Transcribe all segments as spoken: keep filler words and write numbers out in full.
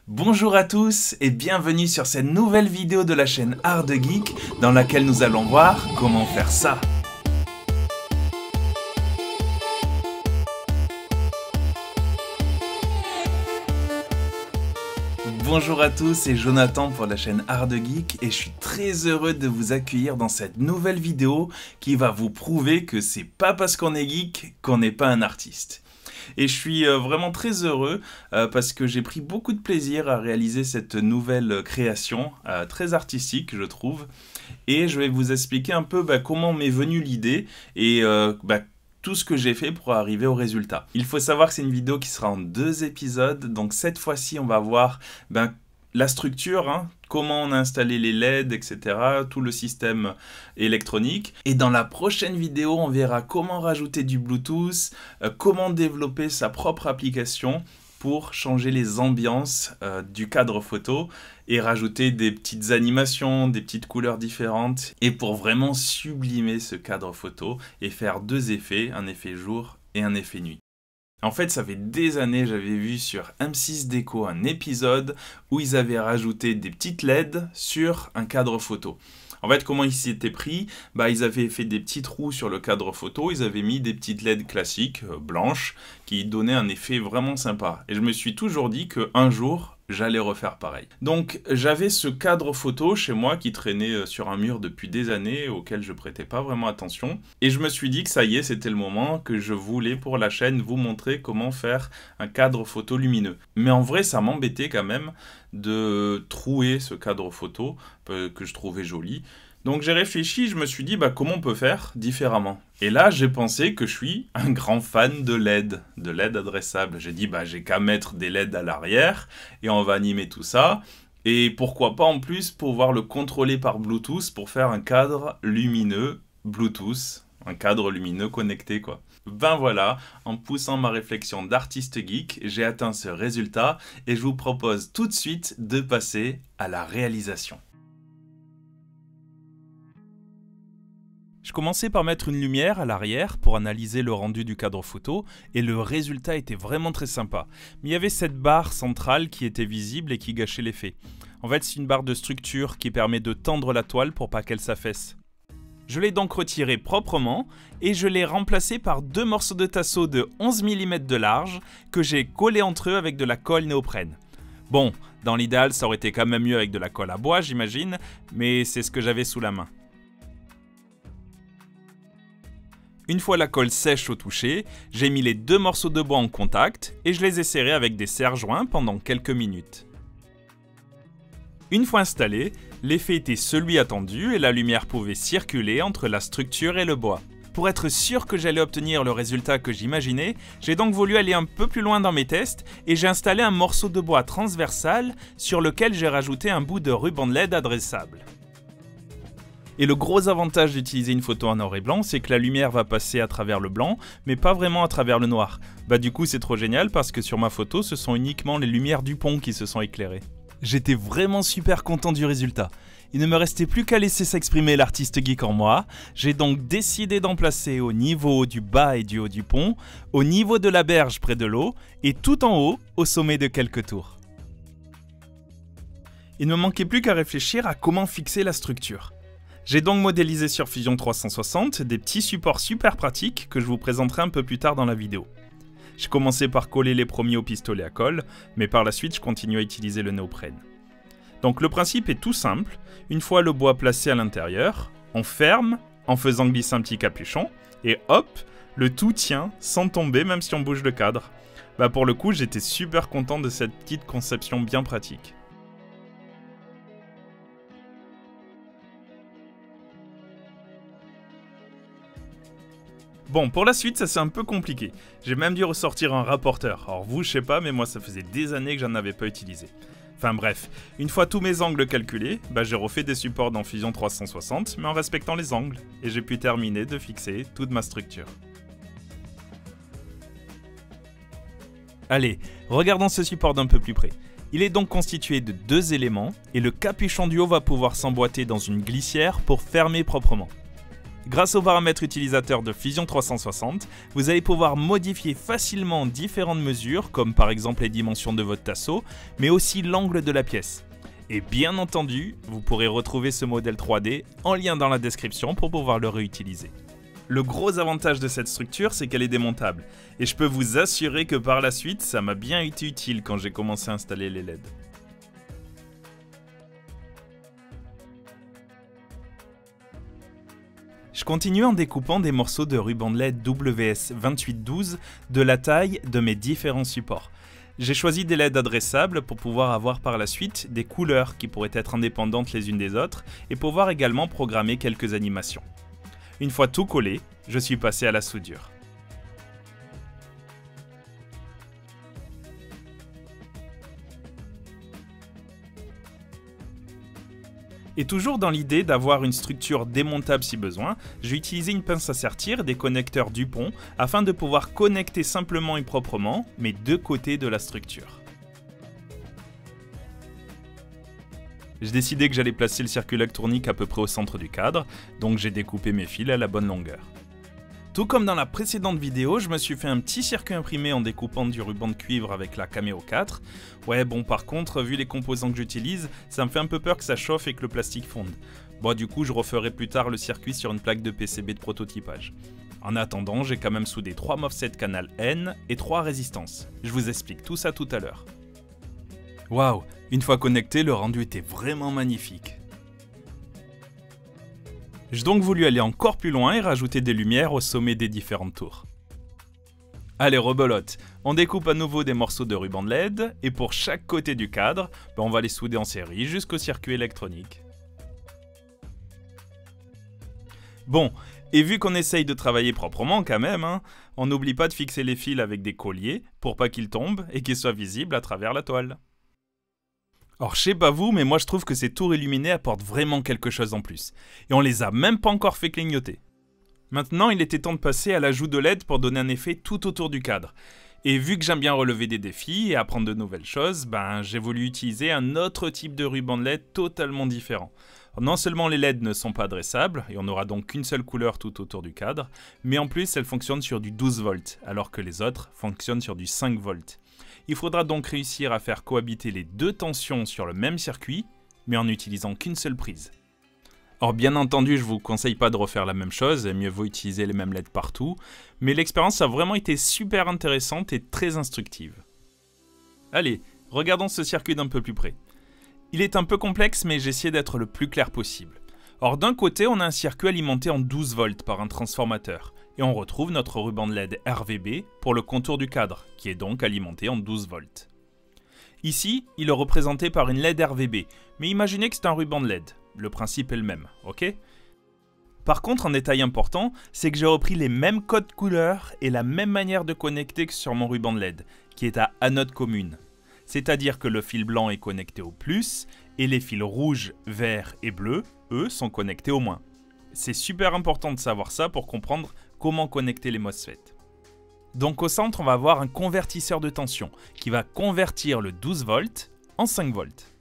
Bonjour à tous et bienvenue sur cette nouvelle vidéo de la chaîne Art de Geek dans laquelle nous allons voir comment faire ça. Bonjour à tous, c'est Jonathan pour la chaîne Art de Geek et je suis très heureux de vous accueillir dans cette nouvelle vidéo qui va vous prouver que c'est pas parce qu'on est geek qu'on n'est pas un artiste. Et je suis euh, vraiment très heureux euh, parce que j'ai pris beaucoup de plaisir à réaliser cette nouvelle création, euh, très artistique je trouve. Et je vais vous expliquer un peu bah, comment m'est venue l'idée et euh, bah, tout ce que j'ai fait pour arriver au résultat. Il faut savoir que c'est une vidéo qui sera en deux épisodes, donc cette fois-ci on va voir ben, la structure, hein, comment on a installé les L E D, et cetera, tout le système électronique. Et dans la prochaine vidéo, on verra comment rajouter du Bluetooth, euh, comment développer sa propre application pour changer les ambiances euh, du cadre photo et rajouter des petites animations, des petites couleurs différentes et pour vraiment sublimer ce cadre photo et faire deux effets, un effet jour et un effet nuit. En fait, ça fait des années, j'avais vu sur M six Déco un épisode où ils avaient rajouté des petites L E D sur un cadre photo. En fait, comment ils s'y étaient pris? Bah, ils avaient fait des petits trous sur le cadre photo, ils avaient mis des petites L E D classiques, euh, blanches, qui donnaient un effet vraiment sympa. Et je me suis toujours dit qu'un jour, j'allais refaire pareil. Donc, j'avais ce cadre photo chez moi qui traînait sur un mur depuis des années, auquel je prêtais pas vraiment attention. Et je me suis dit que ça y est, c'était le moment que je voulais pour la chaîne vous montrer comment faire un cadre photo lumineux. Mais en vrai, ça m'embêtait quand même de trouer ce cadre photo euh, que je trouvais joli. Donc j'ai réfléchi, je me suis dit bah, comment on peut faire différemment. Et là j'ai pensé que je suis un grand fan de L E D, de L E D adressable. J'ai dit bah j'ai qu'à mettre des L E D à l'arrière et on va animer tout ça. Et pourquoi pas en plus pouvoir le contrôler par Bluetooth pour faire un cadre lumineux Bluetooth, un cadre lumineux connecté quoi. Ben voilà, en poussant ma réflexion d'artiste geek, j'ai atteint ce résultat et je vous propose tout de suite de passer à la réalisation. Je commençais par mettre une lumière à l'arrière pour analyser le rendu du cadre photo et le résultat était vraiment très sympa. Mais il y avait cette barre centrale qui était visible et qui gâchait l'effet. En fait, c'est une barre de structure qui permet de tendre la toile pour pas qu'elle s'affaisse. Je l'ai donc retirée proprement et je l'ai remplacée par deux morceaux de tasseau de onze millimètres de large que j'ai collés entre eux avec de la colle néoprène. Bon, dans l'idéal, ça aurait été quand même mieux avec de la colle à bois, j'imagine, mais c'est ce que j'avais sous la main. Une fois la colle sèche au toucher, j'ai mis les deux morceaux de bois en contact et je les ai serrés avec des serre-joints pendant quelques minutes. Une fois installé, l'effet était celui attendu et la lumière pouvait circuler entre la structure et le bois. Pour être sûr que j'allais obtenir le résultat que j'imaginais, j'ai donc voulu aller un peu plus loin dans mes tests et j'ai installé un morceau de bois transversal sur lequel j'ai rajouté un bout de ruban L E D adressable. Et le gros avantage d'utiliser une photo en noir et blanc, c'est que la lumière va passer à travers le blanc, mais pas vraiment à travers le noir. Bah du coup c'est trop génial parce que sur ma photo, ce sont uniquement les lumières du pont qui se sont éclairées. J'étais vraiment super content du résultat. Il ne me restait plus qu'à laisser s'exprimer l'artiste geek en moi. J'ai donc décidé d'en placer au niveau du bas et du haut du pont, au niveau de la berge près de l'eau, et tout en haut, au sommet de quelques tours. Il ne me manquait plus qu'à réfléchir à comment fixer la structure. J'ai donc modélisé sur Fusion trois cent soixante des petits supports super pratiques que je vous présenterai un peu plus tard dans la vidéo. J'ai commencé par coller les premiers au pistolet à colle, mais par la suite je continue à utiliser le néoprène. Donc le principe est tout simple, une fois le bois placé à l'intérieur, on ferme en faisant glisser un petit capuchon, et hop, le tout tient sans tomber même si on bouge le cadre. Bah pour le coup j'étais super content de cette petite conception bien pratique. Bon, pour la suite, ça c'est un peu compliqué. J'ai même dû ressortir un rapporteur. Alors vous, je sais pas, mais moi ça faisait des années que j'en avais pas utilisé. Enfin bref, une fois tous mes angles calculés, bah, j'ai refait des supports dans Fusion trois cent soixante, mais en respectant les angles. Et j'ai pu terminer de fixer toute ma structure. Allez, regardons ce support d'un peu plus près. Il est donc constitué de deux éléments, et le capuchon du haut va pouvoir s'emboîter dans une glissière pour fermer proprement. Grâce aux paramètres utilisateurs de Fusion trois cent soixante, vous allez pouvoir modifier facilement différentes mesures, comme par exemple les dimensions de votre tasseau, mais aussi l'angle de la pièce. Et bien entendu, vous pourrez retrouver ce modèle trois D en lien dans la description pour pouvoir le réutiliser. Le gros avantage de cette structure, c'est qu'elle est démontable. Et je peux vous assurer que par la suite, ça m'a bien été utile quand j'ai commencé à installer les L E D. Je continue en découpant des morceaux de ruban de L E D W S vingt-huit douze de la taille de mes différents supports. J'ai choisi des L E D adressables pour pouvoir avoir par la suite des couleurs qui pourraient être indépendantes les unes des autres et pouvoir également programmer quelques animations. Une fois tout collé, je suis passé à la soudure. Et toujours dans l'idée d'avoir une structure démontable si besoin, j'ai utilisé une pince à sertir, des connecteurs Dupont, afin de pouvoir connecter simplement et proprement mes deux côtés de la structure. J'ai décidé que j'allais placer le circuit électronique à peu près au centre du cadre, donc j'ai découpé mes fils à la bonne longueur. Tout comme dans la précédente vidéo, je me suis fait un petit circuit imprimé en découpant du ruban de cuivre avec la Cameo quatre. Ouais bon par contre, vu les composants que j'utilise, ça me fait un peu peur que ça chauffe et que le plastique fonde. Bon du coup je referai plus tard le circuit sur une plaque de P C B de prototypage. En attendant, j'ai quand même soudé trois MOSFET canal N et trois résistances. Je vous explique tout ça tout à l'heure. Waouh, une fois connecté, le rendu était vraiment magnifique. J'ai donc voulu aller encore plus loin et rajouter des lumières au sommet des différentes tours. Allez rebelote, on découpe à nouveau des morceaux de ruban de L E D et pour chaque côté du cadre, ben on va les souder en série jusqu'au circuit électronique. Bon, et vu qu'on essaye de travailler proprement quand même, hein, on n'oublie pas de fixer les fils avec des colliers pour pas qu'ils tombent et qu'ils soient visibles à travers la toile. Alors je sais pas vous, mais moi je trouve que ces tours illuminées apportent vraiment quelque chose en plus. Et on les a même pas encore fait clignoter. Maintenant il était temps de passer à l'ajout de L E D pour donner un effet tout autour du cadre. Et vu que j'aime bien relever des défis et apprendre de nouvelles choses, ben j'ai voulu utiliser un autre type de ruban de L E D totalement différent. Alors, non seulement les L E D ne sont pas adressables, et on n'aura donc qu'une seule couleur tout autour du cadre, mais en plus elles fonctionnent sur du douze volts, alors que les autres fonctionnent sur du cinq volts. Il faudra donc réussir à faire cohabiter les deux tensions sur le même circuit, mais en n'utilisant qu'une seule prise. Or bien entendu, je ne vous conseille pas de refaire la même chose, mieux vaut utiliser les mêmes L E D partout, mais l'expérience a vraiment été super intéressante et très instructive. Allez, regardons ce circuit d'un peu plus près. Il est un peu complexe, mais j'ai essayé d'être le plus clair possible. Or d'un côté, on a un circuit alimenté en douze volts par un transformateur, et on retrouve notre ruban de L E D R V B pour le contour du cadre, qui est donc alimenté en douze volts. Ici, il est représenté par une L E D R V B, mais imaginez que c'est un ruban de L E D, le principe est le même, ok? Par contre, un détail important, c'est que j'ai repris les mêmes codes couleurs et la même manière de connecter que sur mon ruban de L E D, qui est à anode commune. C'est-à-dire que le fil blanc est connecté au plus, et les fils rouges, verts et bleus, eux, sont connectés au moins. C'est super important de savoir ça pour comprendre comment connecter les MOSFET. Donc au centre, on va avoir un convertisseur de tension qui va convertir le douze volts en cinq volts.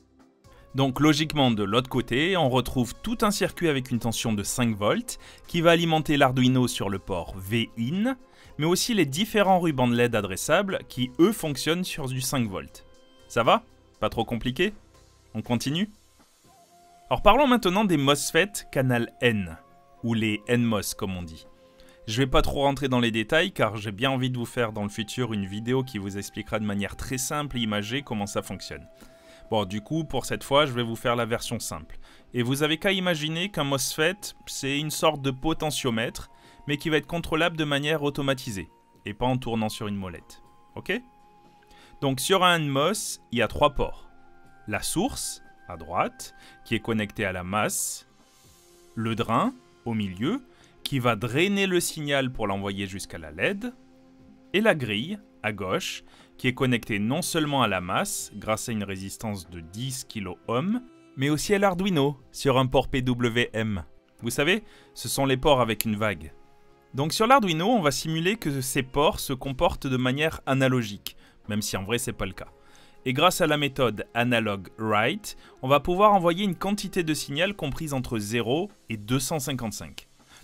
Donc logiquement de l'autre côté, on retrouve tout un circuit avec une tension de cinq volts qui va alimenter l'Arduino sur le port V in, mais aussi les différents rubans de L E D adressables qui eux fonctionnent sur du cinq volts. Ça va? Pas trop compliqué? On continue? Alors parlons maintenant des MOSFET canal N, ou les N M O S comme on dit. Je vais pas trop rentrer dans les détails car j'ai bien envie de vous faire dans le futur une vidéo qui vous expliquera de manière très simple et imagée comment ça fonctionne. Bon du coup pour cette fois je vais vous faire la version simple. Et vous avez qu'à imaginer qu'un MOSFET c'est une sorte de potentiomètre mais qui va être contrôlable de manière automatisée et pas en tournant sur une molette. Ok? Donc sur un N M O S il y a trois ports. La source à droite qui est connectée à la masse, le drain au milieu qui va drainer le signal pour l'envoyer jusqu'à la L E D, et la grille, à gauche, qui est connectée non seulement à la masse, grâce à une résistance de dix kiloohms, mais aussi à l'Arduino, sur un port P W M. Vous savez, ce sont les ports avec une vague. Donc sur l'Arduino, on va simuler que ces ports se comportent de manière analogique, même si en vrai c'est pas le cas. Et grâce à la méthode analog write, on va pouvoir envoyer une quantité de signal comprise entre zéro et deux cent cinquante-cinq.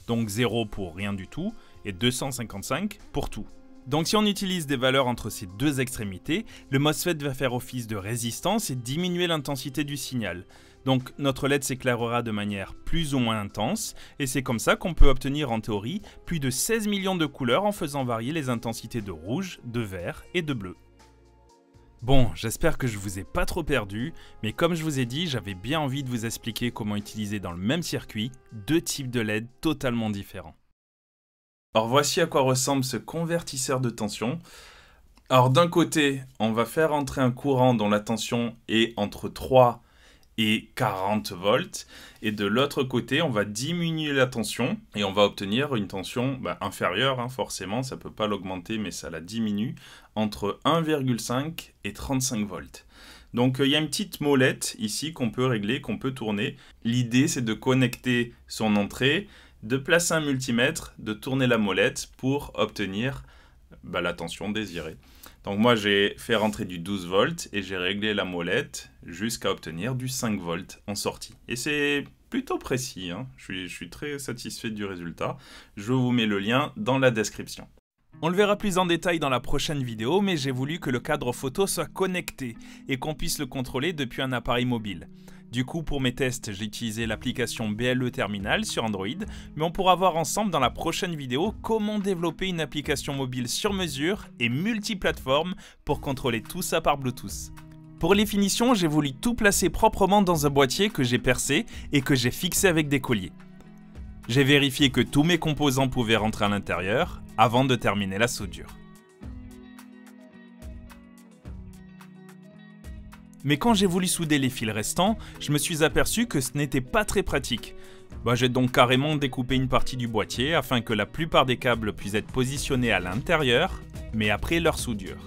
donc zéro pour rien du tout et deux cent cinquante-cinq pour tout. Donc si on utilise des valeurs entre ces deux extrémités, le MOSFET va faire office de résistance et diminuer l'intensité du signal. Donc notre L E D s'éclairera de manière plus ou moins intense, et c'est comme ça qu'on peut obtenir en théorie plus de seize millions de couleurs en faisant varier les intensités de rouge, de vert et de bleu. Bon, j'espère que je vous ai pas trop perdu, mais comme je vous ai dit, j'avais bien envie de vous expliquer comment utiliser dans le même circuit deux types de L E D totalement différents. Alors voici à quoi ressemble ce convertisseur de tension. Alors d'un côté, on va faire entrer un courant dont la tension est entre trois et quarante volts. Et de l'autre côté, on va diminuer la tension et on va obtenir une tension bah, inférieure, hein, forcément, ça ne peut pas l'augmenter, mais ça la diminue, entre un virgule cinq et trente-cinq volts. Donc il y a une petite molette ici qu'on peut régler, qu'on peut tourner. L'idée, c'est de connecter son entrée, de placer un multimètre, de tourner la molette pour obtenir bah, la tension désirée. Donc moi j'ai fait rentrer du douze volts et j'ai réglé la molette jusqu'à obtenir du cinq volts en sortie. Et c'est plutôt précis, hein. je, suis, je suis très satisfait du résultat. Je vous mets le lien dans la description. On le verra plus en détail dans la prochaine vidéo, mais j'ai voulu que le cadre photo soit connecté et qu'on puisse le contrôler depuis un appareil mobile. Du coup, pour mes tests, j'ai utilisé l'application B L E Terminal sur Android, mais on pourra voir ensemble dans la prochaine vidéo comment développer une application mobile sur mesure et multiplateforme pour contrôler tout ça par Bluetooth. Pour les finitions, j'ai voulu tout placer proprement dans un boîtier que j'ai percé et que j'ai fixé avec des colliers. J'ai vérifié que tous mes composants pouvaient rentrer à l'intérieur avant de terminer la soudure. Mais quand j'ai voulu souder les fils restants, je me suis aperçu que ce n'était pas très pratique. Bah, j'ai donc carrément découpé une partie du boîtier afin que la plupart des câbles puissent être positionnés à l'intérieur, mais après leur soudure.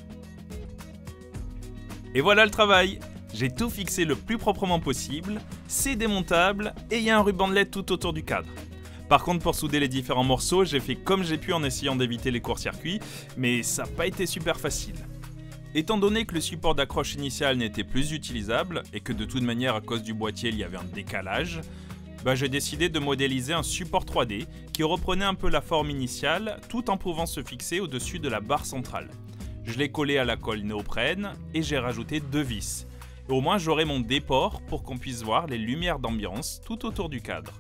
Et voilà le travail! J'ai tout fixé le plus proprement possible, c'est démontable et il y a un ruban de L E D tout autour du cadre. Par contre, pour souder les différents morceaux, j'ai fait comme j'ai pu en essayant d'éviter les courts-circuits, mais ça n'a pas été super facile. Étant donné que le support d'accroche initial n'était plus utilisable et que de toute manière à cause du boîtier il y avait un décalage, bah j'ai décidé de modéliser un support trois D qui reprenait un peu la forme initiale tout en pouvant se fixer au-dessus de la barre centrale. Je l'ai collé à la colle néoprène et j'ai rajouté deux vis. Et au moins j'aurai mon déport pour qu'on puisse voir les lumières d'ambiance tout autour du cadre.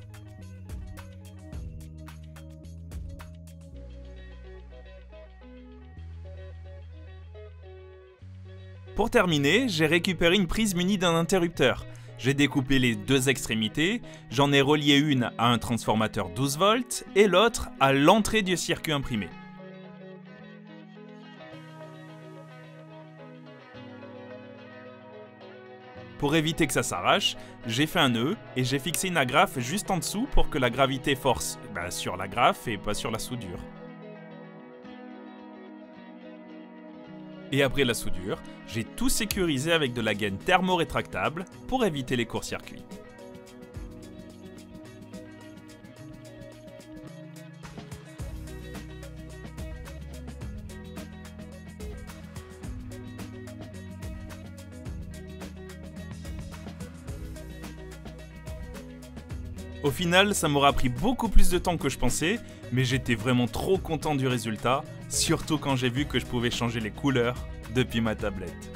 Pour terminer, j'ai récupéré une prise munie d'un interrupteur. J'ai découpé les deux extrémités, j'en ai relié une à un transformateur douze volts et l'autre à l'entrée du circuit imprimé. Pour éviter que ça s'arrache, j'ai fait un nœud et j'ai fixé une agrafe juste en dessous pour que la gravité force bah, sur l'agrafe et pas sur la soudure. Et après la soudure, j'ai tout sécurisé avec de la gaine thermo-rétractable pour éviter les courts-circuits. Au final, ça m'aura pris beaucoup plus de temps que je pensais, mais j'étais vraiment trop content du résultat, surtout quand j'ai vu que je pouvais changer les couleurs depuis ma tablette.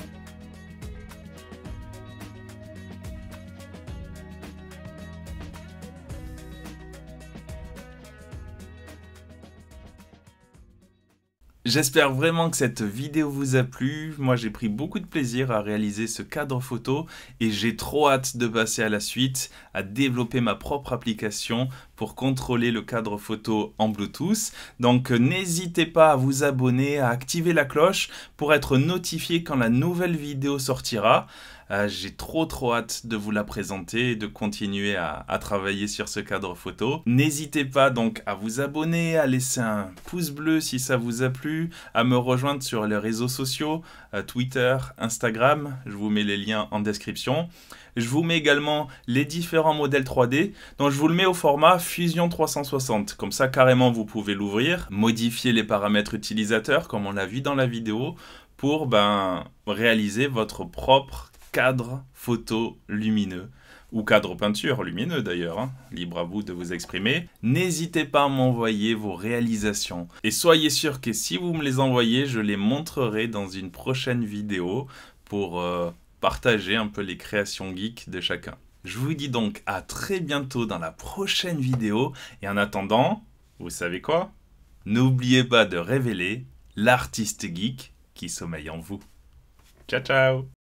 J'espère vraiment que cette vidéo vous a plu. Moi, j'ai pris beaucoup de plaisir à réaliser ce cadre photo et j'ai trop hâte de passer à la suite, à développer ma propre application pour contrôler le cadre photo en Bluetooth. Donc, n'hésitez pas à vous abonner, à activer la cloche pour être notifié quand la nouvelle vidéo sortira. Euh, j'ai trop trop hâte de vous la présenter et de continuer à, à travailler sur ce cadre photo. N'hésitez pas donc à vous abonner, à laisser un pouce bleu si ça vous a plu, à me rejoindre sur les réseaux sociaux, euh, Twitter, Instagram, je vous mets les liens en description. Je vous mets également les différents modèles trois D, donc je vous le mets au format Fusion trois cent soixante. Comme ça, carrément, vous pouvez l'ouvrir, modifier les paramètres utilisateurs, comme on l'a vu dans la vidéo, pour ben, réaliser votre propre cadre photo lumineux ou cadre peinture, lumineux d'ailleurs, hein. Libre à vous de vous exprimer. N'hésitez pas à m'envoyer vos réalisations. Et soyez sûr que si vous me les envoyez, je les montrerai dans une prochaine vidéo pour euh, partager un peu les créations geeks de chacun. Je vous dis donc à très bientôt dans la prochaine vidéo. Et en attendant, vous savez quoi? N'oubliez pas de révéler l'artiste geek qui sommeille en vous. Ciao ciao!